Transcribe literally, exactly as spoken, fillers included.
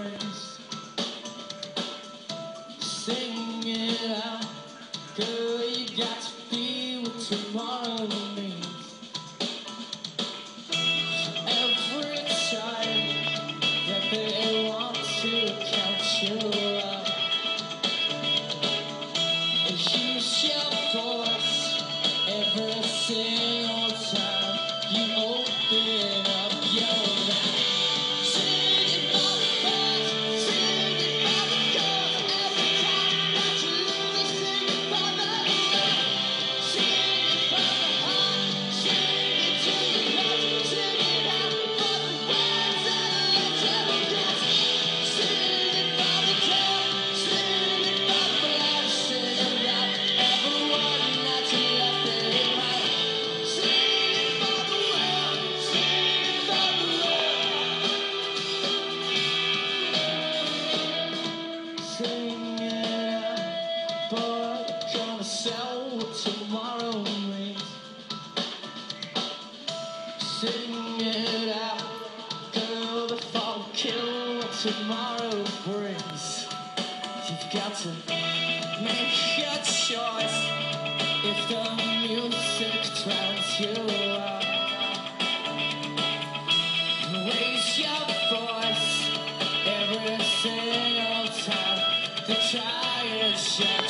brings. Sing it out, girl, you got to feel what tomorrow means. Every time that they want to count you out, use your voice every single time you open up your mouth. Sing it for the birds, sing it for the girls. Every time that you lose, sing it for the love. Sing it for the heart, sing it to your heart. Sing it out for the words that let you guess. Sing it for the dead, sing it for the blood. Sing it out every word that you left behind. Sing it for the world, sing it for the world. Sing it out, boy, gonna sell what tomorrow means. Sing it out, girl, before we kill what tomorrow brings. You've got to make your choice if the music drowns you out. Raise your voice every single time the tires shine.